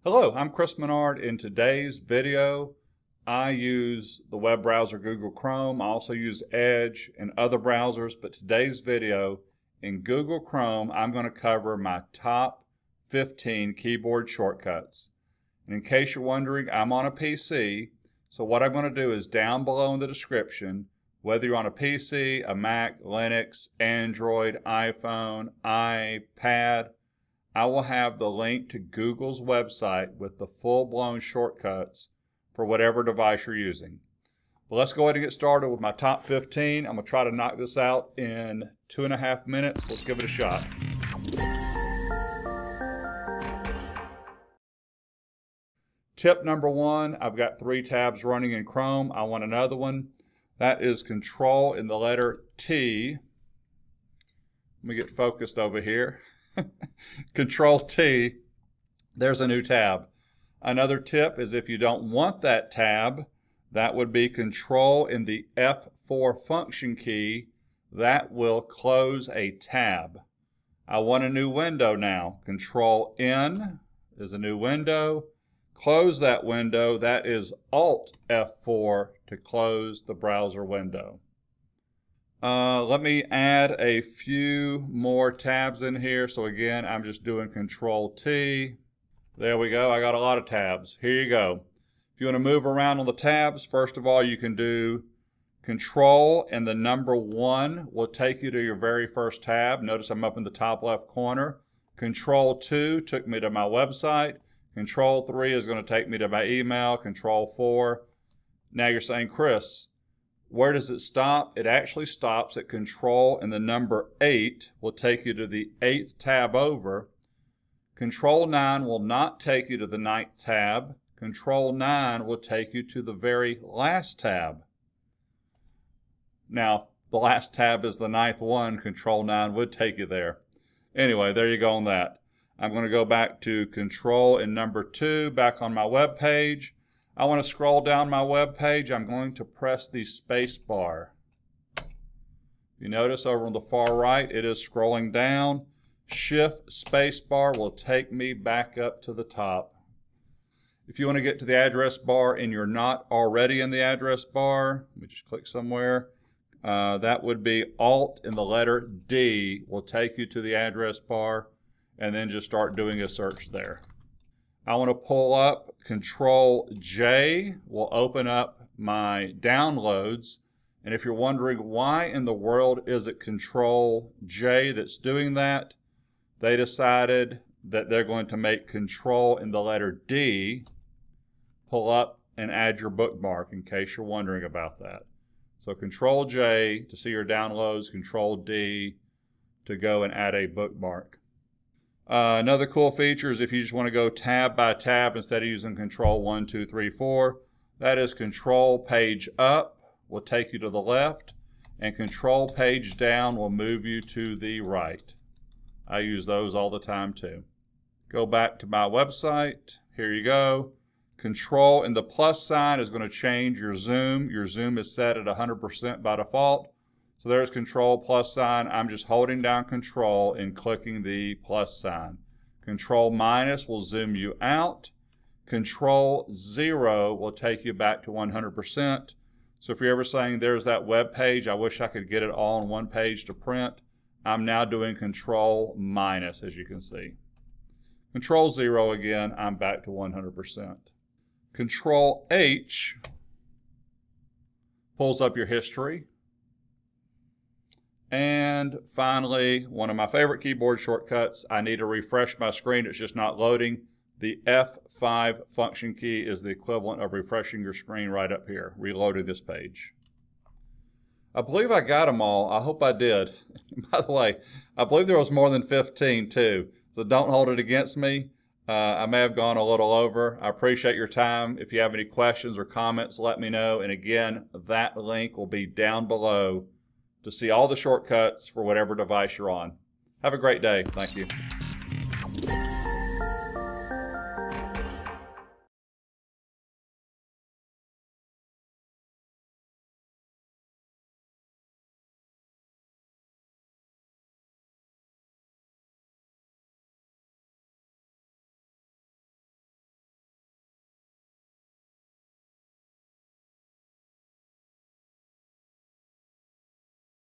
Hello, I'm Chris Menard. In today's video, I use the web browser Google Chrome. I also use Edge and other browsers, but today's video in Google Chrome, I'm going to cover my top 15 keyboard shortcuts. And in case you're wondering, I'm on a PC, so what I'm going to do is down below in the description, whether you're on a PC, a Mac, Linux, Android, iPhone, iPad, I will have the link to Google's website with the full-blown shortcuts for whatever device you're using. But let's go ahead and get started with my top 15. I'm going to try to knock this out in 2.5 minutes. Let's give it a shot. Tip number 1, I've got 3 tabs running in Chrome. I want another one. That is Control in the letter T. Let me get focused over here. Control T, there's a new tab. Another tip is if you don't want that tab, that would be Control in the F4 function key. That will close a tab. I want a new window now. Control N is a new window. Close that window. That is Alt F4 to close the browser window. Let me add a few more tabs in here. So again, I'm just doing Control T. There we go. I got a lot of tabs. Here you go. If you want to move around on the tabs, first of all, you can do Control and the number 1 will take you to your very first tab. Notice I'm up in the top left corner. Control 2 took me to my website. Control 3 is going to take me to my email. Control 4. Now you're saying, Chris, where does it stop? It actually stops at Control and the number 8 will take you to the 8th tab over. Control 9 will not take you to the 9th tab. Control 9 will take you to the very last tab. Now, the last tab is the 9th one. Control 9 would take you there. Anyway, there you go on that. I'm going to go back to Control and number 2 back on my web page. I want to scroll down my web page. I'm going to press the space bar. You notice over on the far right, it is scrolling down. Shift space bar will take me back up to the top. If you want to get to the address bar and you're not already in the address bar, let me just click somewhere. That would be Alt and the letter D will take you to the address bar, and then just start doing a search there. I want to pull up Control J will open up my downloads. And if you're wondering why in the world is it Control J that's doing that, they decided that they're going to make Control in the letter D pull up and add your bookmark in case you're wondering about that. So Control J to see your downloads, Control D to go and add a bookmark. Another cool feature is if you just want to go tab by tab instead of using Control 1, 2, 3, 4, that is Control page up will take you to the left, and Control page down will move you to the right. I use those all the time too. Go back to my website. Here you go. Control and the plus sign is going to change your zoom. Your zoom is set at 100% by default. So there's Control plus sign. I'm just holding down Control and clicking the plus sign. Control minus will zoom you out. Control 0 will take you back to 100%. So if you're ever saying there's that web page, I wish I could get it all on one page to print, I'm now doing Control minus, as you can see. Control 0 again, I'm back to 100%. Control H pulls up your history. And finally, one of my favorite keyboard shortcuts, I need to refresh my screen. It's just not loading. The F5 function key is the equivalent of refreshing your screen right up here, reloading this page. I believe I got them all. I hope I did. By the way, I believe there was more than 15 too, so don't hold it against me. I may have gone a little over. I appreciate your time. If you have any questions or comments, let me know. And again, that link will be down below to see all the shortcuts for whatever device you're on. Have a great day. Thank you.